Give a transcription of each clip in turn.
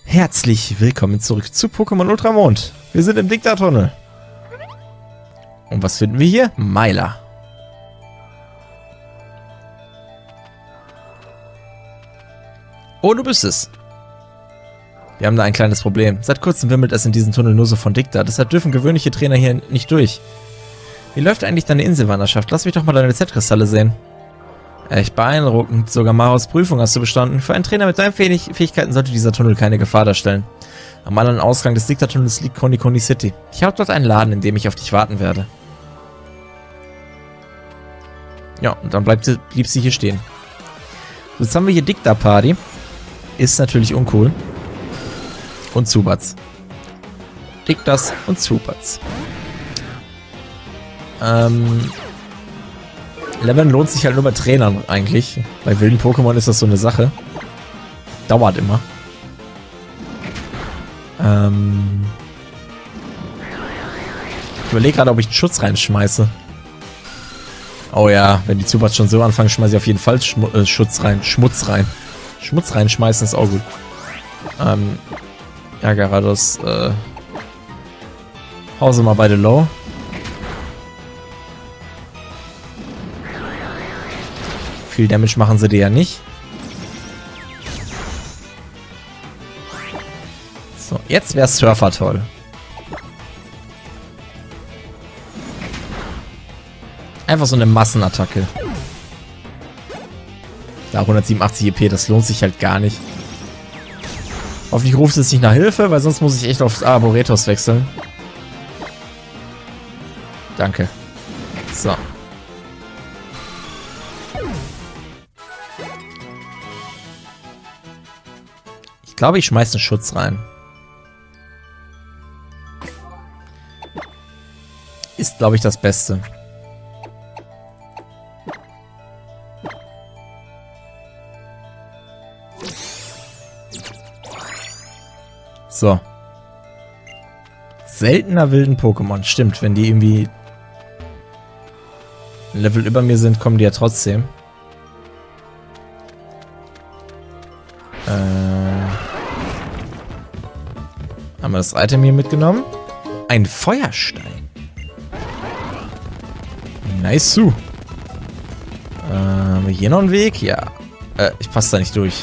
Herzlich willkommen zurück zu Pokémon Ultramond. Wir sind im Dicta-Tunnel. Und was finden wir hier? Meiler. Oh, du bist es. Wir haben da ein kleines Problem. Seit kurzem wimmelt es in diesem Tunnel nur so von Dicta. Deshalb dürfen gewöhnliche Trainer hier nicht durch. Wie läuft eigentlich deine Inselwanderschaft? Lass mich doch mal deine Z-Kristalle sehen. Echt beeindruckend. Sogar Maros Prüfung hast du bestanden. Für einen Trainer mit deinen Fähigkeiten sollte dieser Tunnel keine Gefahr darstellen. Am anderen Ausgang des Dicta-Tunnels liegt Konikoni City. Ich habe dort einen Laden, in dem ich auf dich warten werde. Ja, und dann blieb sie hier stehen. So, jetzt haben wir hier Dicta-Party. Ist natürlich uncool. Und Zubats. Dictas und Zubats. Leveln lohnt sich halt nur bei Trainern eigentlich. Bei wilden Pokémon ist das so eine Sache. Dauert immer. Ich überlege gerade, ob ich einen Schutz reinschmeiße. Oh ja, wenn die Zubats schon so anfangen, schmeiße ich auf jeden Fall Schutz rein. Schmutz rein. Schmutz reinschmeißen ist auch gut. Ja, Gyarados, Hause mal beide low. Viel Damage machen sie dir ja nicht. So, jetzt wäre Surfer toll. Einfach so eine Massenattacke. Da 187 EP, das lohnt sich halt gar nicht. Hoffentlich ruft es nicht nach Hilfe, weil sonst muss ich echt auf Arboretos wechseln. Danke. So. Ich glaube, ich schmeiße einen Schutz rein. Ist, glaube ich, das Beste. So. Seltener wilden Pokémon. Stimmt, wenn die irgendwie ein Level über mir sind, kommen die ja trotzdem. Haben wir das Item hier mitgenommen? Ein Feuerstein. Nice. Haben wir hier noch einen Weg? Ja. Ich passe da nicht durch.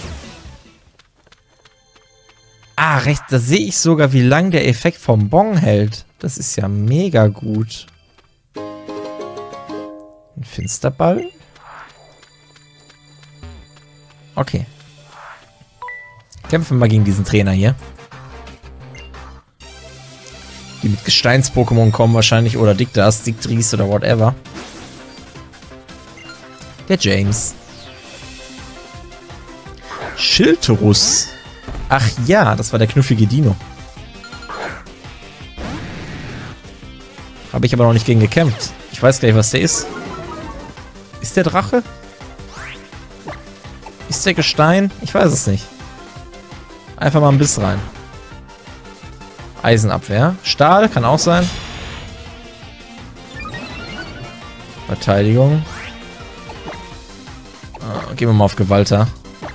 Ah, rechts, da sehe ich sogar, wie lang der Effekt vom Bong hält. Das ist ja mega gut. Ein Finsterball. Okay. Kämpfen wir mal gegen diesen Trainer hier. Die mit Gesteins-Pokémon kommen wahrscheinlich. Oder Dictas, Dictris oder whatever. Der James. Schilterus. Ach ja, das war der knuffige Dino. Habe ich aber noch nicht gegen gekämpft. Ich weiß gleich, was der ist. Ist der Drache? Ist der Gestein? Ich weiß es nicht. Einfach mal ein Biss rein. Eisenabwehr. Stahl kann auch sein. Verteidigung. Gehen wir mal auf Gewalter.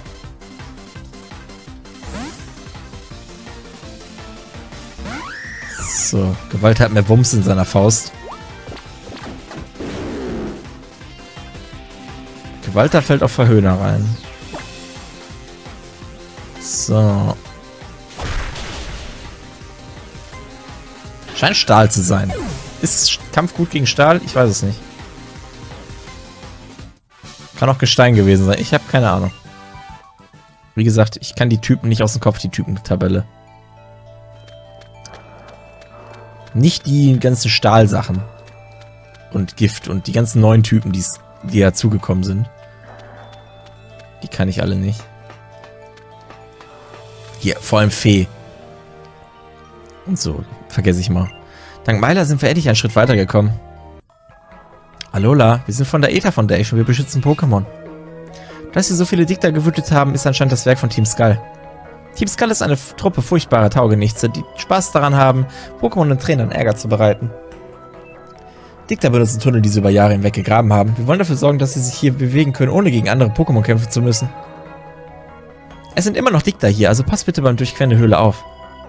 So, Gewalt hat mehr Wumms in seiner Faust. Gewalter fällt auf Verhöhner rein. So. Scheint Stahl zu sein. Ist Kampf gut gegen Stahl? Ich weiß es nicht. Kann auch Gestein gewesen sein. Ich habe keine Ahnung. Wie gesagt, ich kann die Typen nicht aus dem Kopf, die Typentabelle. Nicht die ganzen Stahlsachen. Und Gift und die ganzen neuen Typen, die dazugekommen sind. Die kann ich alle nicht. Hier, vor allem Fee. Und so, vergesse ich mal. Dank Meiler sind wir endlich einen Schritt weitergekommen. Alola, wir sind von der Aether Foundation, wir beschützen Pokémon. Dass sie so viele Dicta gewütet haben, ist anscheinend das Werk von Team Skull. Team Skull ist eine Truppe furchtbarer Taugenichtse, die Spaß daran haben, Pokémon und Trainern Ärger zu bereiten. Dicta benutzen Tunnel, die sie über Jahre hinweg gegraben haben. Wir wollen dafür sorgen, dass sie sich hier bewegen können, ohne gegen andere Pokémon kämpfen zu müssen. Es sind immer noch Dicta hier, also pass bitte beim Durchqueren der Höhle auf.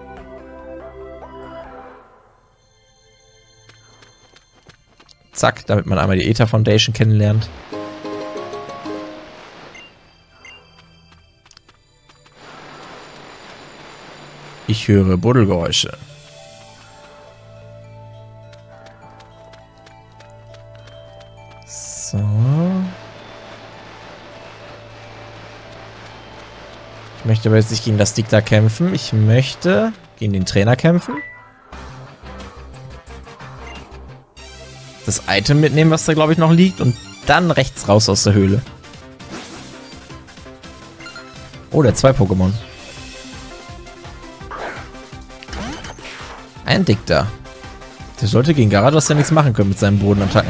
Zack, damit man einmal die Aether Foundation kennenlernt. Ich höre Buddelgeräusche. So. Ich möchte aber jetzt nicht gegen das Dicta kämpfen. Ich möchte gegen den Trainer kämpfen. Das Item mitnehmen, was da, glaube ich, noch liegt. Und dann rechts raus aus der Höhle. Oh, der hat 2 Pokémon. Ein Dicta. Der sollte gegen Gyarados ja nichts machen können mit seinen Bodenattacken.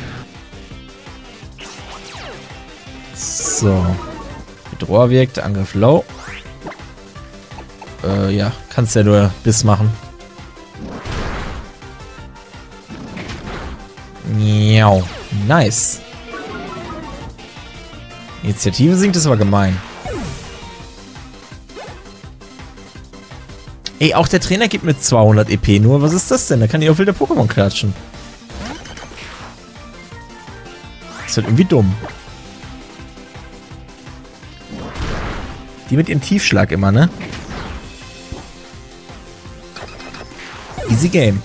So. Bedroher wirkt, Angriff low. Ja, kannst ja nur Biss machen. Miau. Nice. Initiative sinkt, ist aber gemein. Ey, auch der Trainer gibt mir 200 EP nur. Was ist das denn? Da kann ich auch wilde Pokémon klatschen. Ist halt irgendwie dumm. Die mit ihrem Tiefschlag immer, ne? Easy Game.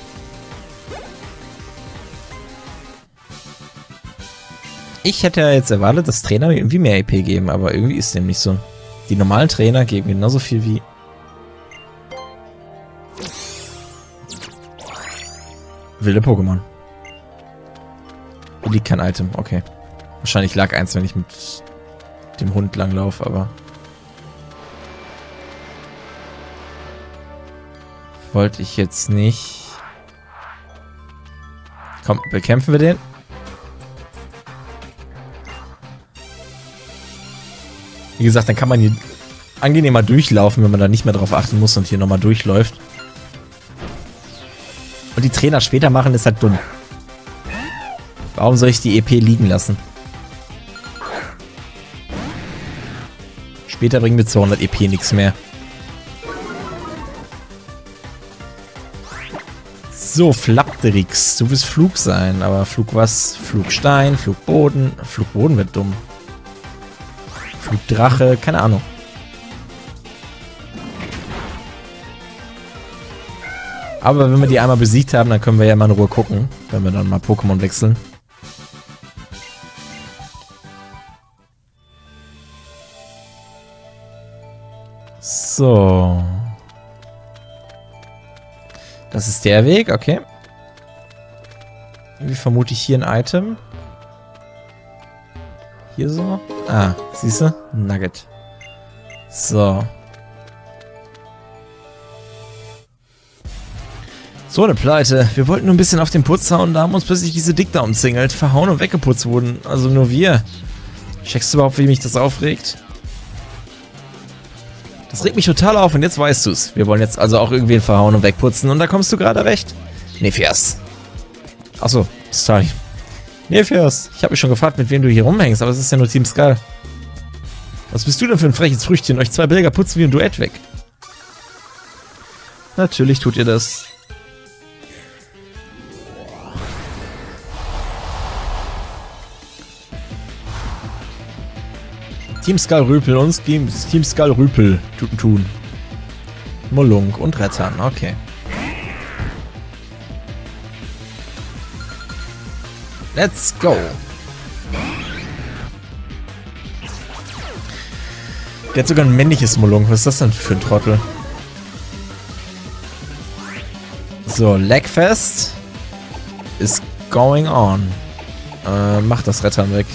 Ich hätte ja jetzt erwartet, dass Trainer mir irgendwie mehr EP geben, aber irgendwie ist dem nicht so. Die normalen Trainer geben genauso viel wie... wilde Pokémon. Hier liegt kein Item, okay. Wahrscheinlich lag eins, wenn ich mit dem Hund langlaufe, aber... wollte ich jetzt nicht. Komm, bekämpfen wir den. Wie gesagt, dann kann man hier angenehmer durchlaufen, wenn man da nicht mehr drauf achten muss und hier nochmal durchläuft. Und die Trainer später machen, ist halt dumm. Warum soll ich die EP liegen lassen? Später bringen wir 200 EP nichts mehr. So, Flaptrix. Du willst Flug sein, aber Flug was? Flugstein, Flugboden. Flugboden wird dumm. Flugdrache, keine Ahnung. Aber wenn wir die einmal besiegt haben, dann können wir ja mal in Ruhe gucken, wenn wir dann mal Pokémon wechseln. So. Das ist der Weg, okay. Irgendwie vermute ich hier ein Item. Hier so. Ah, siehst du? Nugget. So. So eine Pleite. Wir wollten nur ein bisschen auf den Putz hauen, da haben uns plötzlich diese Dicta umzingelt, verhauen und weggeputzt wurden. Also nur wir. Checkst du überhaupt, wie mich das aufregt? Das regt mich total auf und jetzt weißt du's. Wir wollen jetzt also auch irgendwen verhauen und wegputzen und da kommst du gerade recht. Nephias. Achso, sorry. Nephias, ich habe mich schon gefragt, mit wem du hier rumhängst, aber es ist ja nur Team Skull. Was bist du denn für ein freches Früchtchen? Euch zwei Bilder putzen wie ein Duett weg. Natürlich tut ihr das. Team Skull Rüpel und Team Skull Rüpel tun. Molunk und Rettern, okay. Let's go. Der hat sogar ein männliches Molunk. Was ist das denn für ein Trottel? So, Lagfest is going on. Mach das Rettern weg.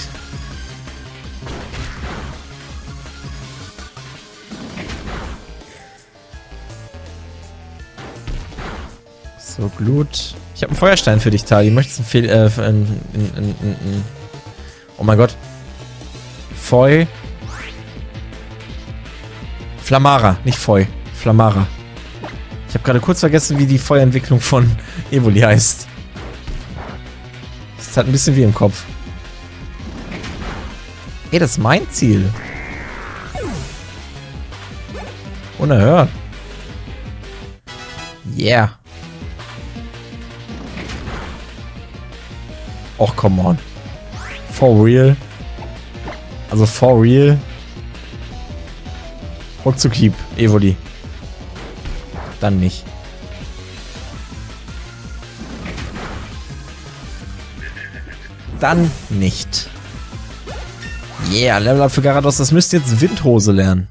So, Glut. Ich habe einen Feuerstein für dich, Tali. Möchtest du oh mein Gott. Feu. Flammara, nicht Feu. Flammara. Ich habe gerade kurz vergessen, wie die Feuerentwicklung von Evoli heißt. Das ist halt ein bisschen wie im Kopf. Ey, das ist mein Ziel. Unerhört. Yeah. Och, come on. For real. Also for real. Ruckzuck-Hieb, Evoli. Dann nicht. Dann nicht. Yeah, Level Up für Garados. Das müsst ihr jetzt Windhose lernen.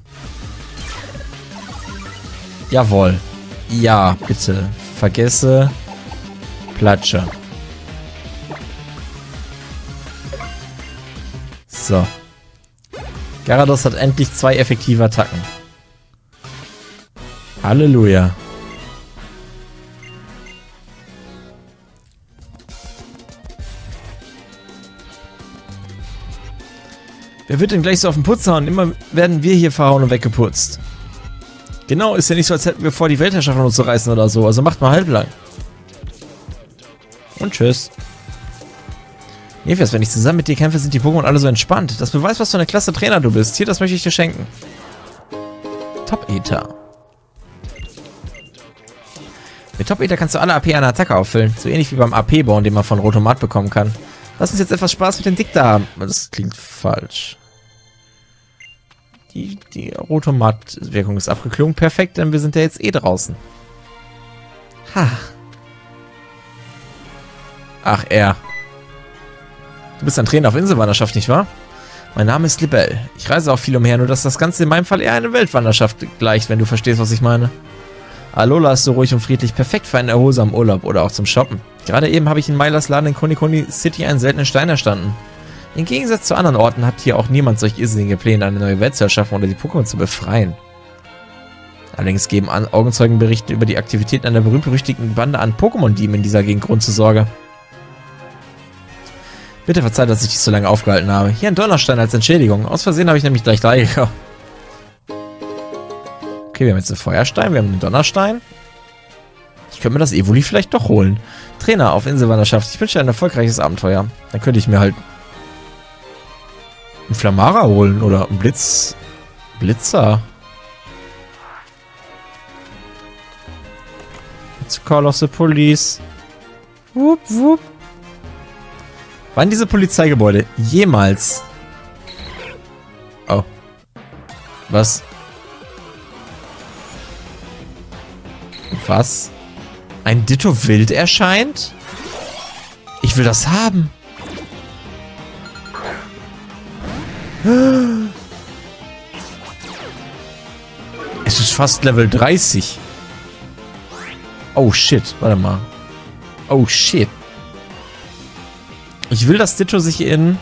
Jawohl. Ja, bitte. Vergesse Platsche. So. Garados hat endlich 2 effektive Attacken. Halleluja. Wer wird denn gleich so auf den Putz hauen? Immer werden wir hier verhauen und weggeputzt. Genau, ist ja nicht so, als hätten wir vor, die Weltherrschaft von uns zu reißen oder so. Also macht mal halblang. Und tschüss. Nephias, wenn ich zusammen mit dir kämpfe, sind die Pokémon alle so entspannt. Das beweist, was für eine klasse Trainer du bist. Hier, das möchte ich dir schenken. Top-Ether. Mit Top-Ether kannst du alle AP einer Attacke auffüllen. So ähnlich wie beim AP-Bauen, den man von Rotomat bekommen kann. Lass uns jetzt etwas Spaß mit den Dicta haben. Das klingt falsch. Die Rotomat-Wirkung ist abgeklungen. Perfekt, denn wir sind ja jetzt eh draußen. Ha. Ach, er. Du bist ein Trainer auf Inselwanderschaft, nicht wahr? Mein Name ist Libelle. Ich reise auch viel umher, nur dass das Ganze in meinem Fall eher eine Weltwanderschaft gleicht, wenn du verstehst, was ich meine. Alola ist so ruhig und friedlich, perfekt für einen erholsamen Urlaub oder auch zum Shoppen. Gerade eben habe ich in Mylas Laden in Konikoni City einen seltenen Stein erstanden. Im Gegensatz zu anderen Orten hat hier auch niemand solch irrsinnige Pläne, eine neue Welt zu erschaffen oder die Pokémon zu befreien. Allerdings geben Augenzeugenberichte über die Aktivitäten einer berühmt-berüchtigten Bande an Pokémon-Dieben in dieser Gegend Grund zur Sorge. Bitte verzeiht, dass ich dich so lange aufgehalten habe. Hier ein Donnerstein als Entschädigung. Aus Versehen habe ich nämlich gleich 3 gekauft. Okay, wir haben jetzt einen Feuerstein, wir haben einen Donnerstein. Ich könnte mir das Evoli vielleicht doch holen. Trainer auf Inselwanderschaft. Ich wünsche dir ein erfolgreiches Abenteuer. Dann könnte ich mir halt einen Flamara holen oder einen Blitzer. To call of the police. Wupp, wupp. Waren diese Polizeigebäude jemals... Oh. Was? Was? Ein Ditto Wild erscheint? Ich will das haben. Es ist fast Level 30. Oh shit, warte mal. Oh shit. Ich will, dass Ditto sich in...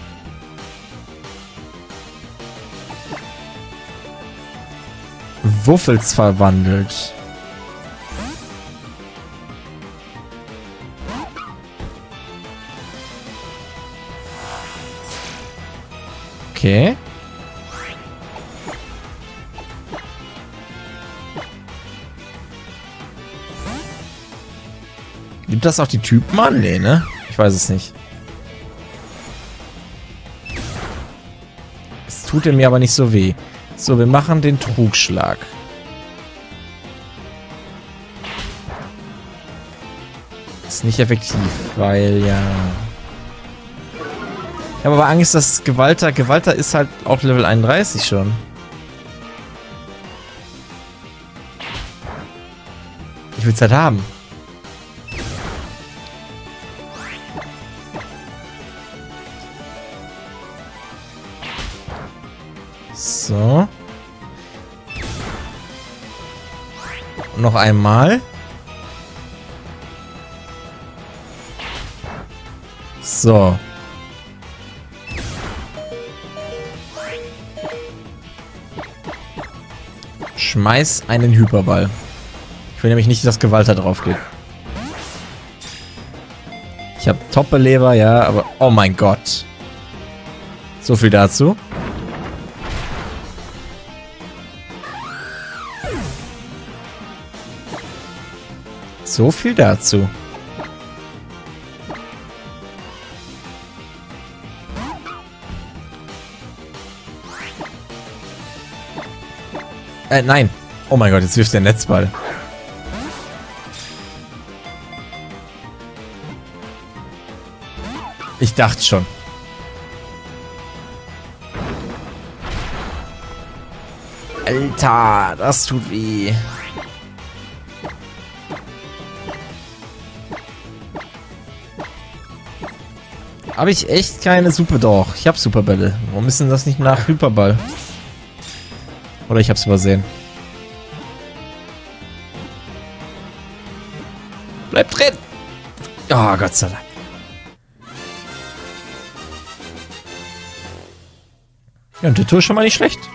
Wuffels verwandelt. Okay. Gibt das auch die Typen an? Nee, ne? Ich weiß es nicht. Es tut mir aber nicht so weh. So, wir machen den Trugschlag. Ist nicht effektiv, weil ja... Ich habe aber Angst, dass Gewalter ist halt auch Level 31 schon. Ich will es halt haben. So. Und noch einmal. So. Schmeiß einen Hyperball. Ich will nämlich nicht, dass Gewalt da drauf geht. Ich habe Top-Beleber, ja, aber... Oh mein Gott. So viel dazu. So viel dazu. Nein. Oh mein Gott, jetzt wirft der Netzball. Ich dachte schon. Alter, das tut weh. Habe ich echt keine Super... Doch, ich habe Superbälle. Warum ist denn das nicht nach Hyperball? Oder ich habe es übersehen. Bleib drin! Oh, Gott sei Dank. Ja, und Ditto ist schon mal nicht schlecht.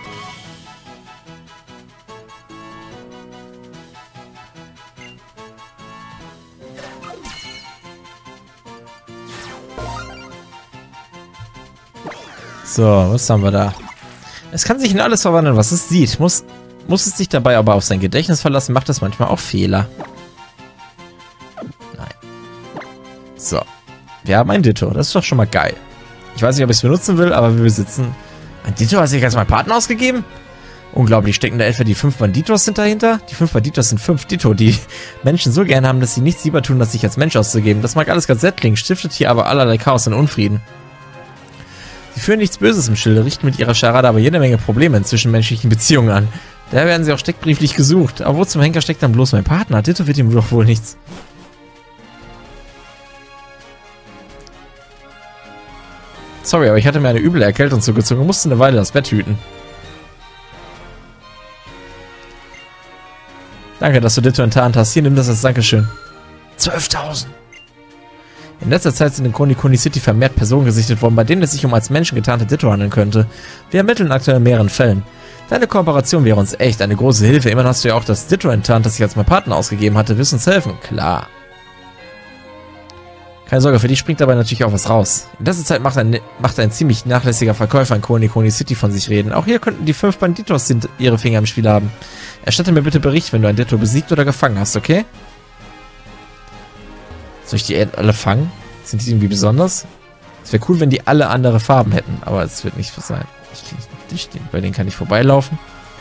So, was haben wir da? Es kann sich in alles verwandeln, was es sieht. Muss es sich dabei aber auf sein Gedächtnis verlassen, macht es manchmal auch Fehler. Nein. So. Wir haben ein Ditto. Das ist doch schon mal geil. Ich weiß nicht, ob ich es benutzen will, aber wir besitzen... Ein Ditto hat sich als mein Partner ausgegeben? Unglaublich, stecken da etwa die 5 Banditos sind dahinter? Die 5 Banditos sind 5 Ditto, die Menschen so gern haben, dass sie nichts lieber tun, als sich als Mensch auszugeben. Das mag alles ganz nett klingen, stiftet hier aber allerlei Chaos und Unfrieden. Sie führen nichts Böses im Schilde, richten mit ihrer Scharade aber jede Menge Probleme in zwischenmenschlichen Beziehungen an. Daher werden sie auch steckbrieflich gesucht. Aber wo zum Henker steckt dann bloß mein Partner? Ditto wird ihm doch wohl nichts. Sorry, aber ich hatte mir eine üble Erkältung zugezogen und musste eine Weile das Bett hüten. Danke, dass du Ditto enttarnt hast. Hier, nimm das als Dankeschön. 12.000. In letzter Zeit sind in Konikoni City vermehrt Personen gesichtet worden, bei denen es sich um als Menschen getarnte Ditto handeln könnte. Wir ermitteln aktuell in mehreren Fällen. Deine Kooperation wäre uns echt eine große Hilfe. Immerhin hast du ja auch das Ditto enttarnt, das ich als mein Partner ausgegeben hatte. Willst du uns helfen? Klar. Keine Sorge, für dich springt dabei natürlich auch was raus. In letzter Zeit macht ein ziemlich nachlässiger Verkäufer in Konikoni City von sich reden. Auch hier könnten die 5 Banditos ihre Finger im Spiel haben. Erstatte mir bitte Bericht, wenn du ein Ditto besiegt oder gefangen hast, okay? Soll ich die alle fangen? Sind die irgendwie besonders? Es wäre cool, wenn die alle andere Farben hätten, aber es wird nicht so sein. Bei denen kann ich vorbeilaufen.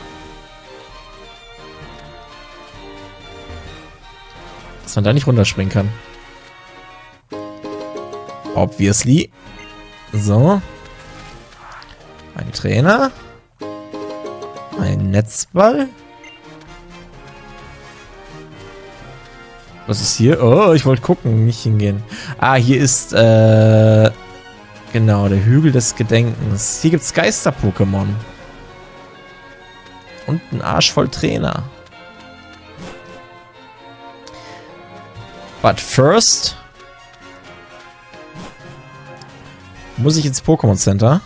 Dass man da nicht runterspringen kann. Obviously. So. Ein Trainer. Ein Netzball. Was ist hier? Oh, ich wollte gucken, nicht hingehen. Ah, hier ist, genau, der Hügel des Gedenkens. Hier gibt es Geister-Pokémon. Und ein Arsch voll Trainer. But first... muss ich ins Pokémon Center?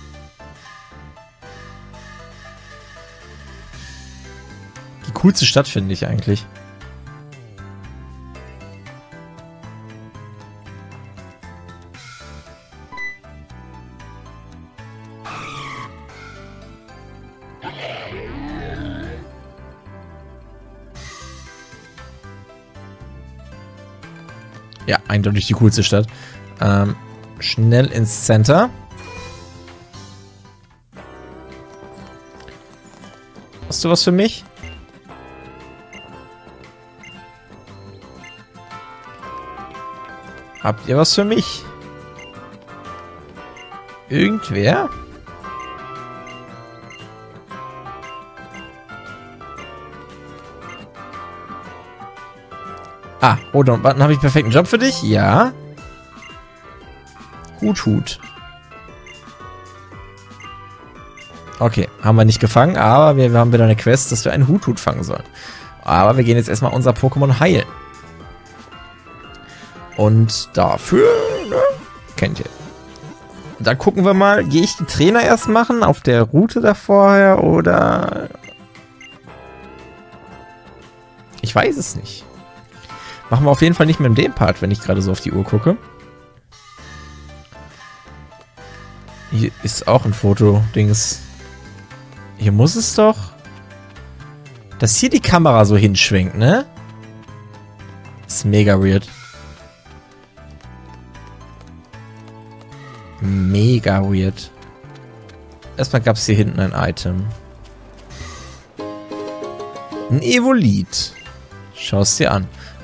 Die coolste Stadt finde ich eigentlich. Ja, eindeutig die coolste Stadt. Schnell ins Center. Hast du was für mich? Habt ihr was für mich? Irgendwer? Ah, oh, dann habe ich einen perfekten Job für dich? Ja. Hut. Okay, haben wir nicht gefangen, aber wir haben wieder eine Quest, dass wir einen Hut fangen sollen. Aber wir gehen jetzt erstmal unser Pokémon heilen. Und dafür, ne, kennt ihr. Dann gucken wir mal, gehe ich die Trainer erst machen, auf der Route da vorher, oder... Ich weiß es nicht. Machen wir auf jeden Fall nicht mehr in dem Part, wenn ich gerade so auf die Uhr gucke. Hier ist auch ein Foto-Dings. Hier muss es doch... Dass hier die Kamera so hinschwenkt, ne? Ist mega weird. Mega weird. Erstmal gab es hier hinten ein Item. Ein Evolit. Schau es dir an.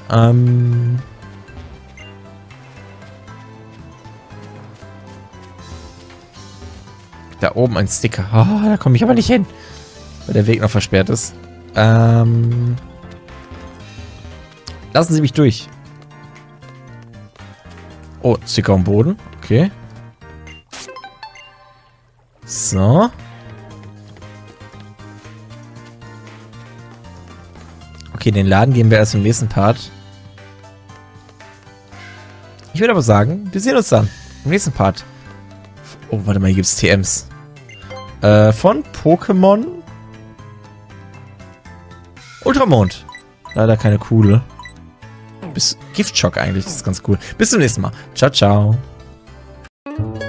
Da oben ein Sticker. Oh, da komme ich aber nicht hin. Weil der Weg noch versperrt ist. Lassen Sie mich durch. Oh, Sticker am Boden. Okay. So. Okay, den Laden gehen wir erst im nächsten Part. Ich würde aber sagen, wir sehen uns dann im nächsten Part. Oh, warte mal, hier gibt es TMs. Von Pokémon Ultramond. Leider keine coole. Bis Giftschock eigentlich, das ist ganz cool. Bis zum nächsten Mal. Ciao, ciao.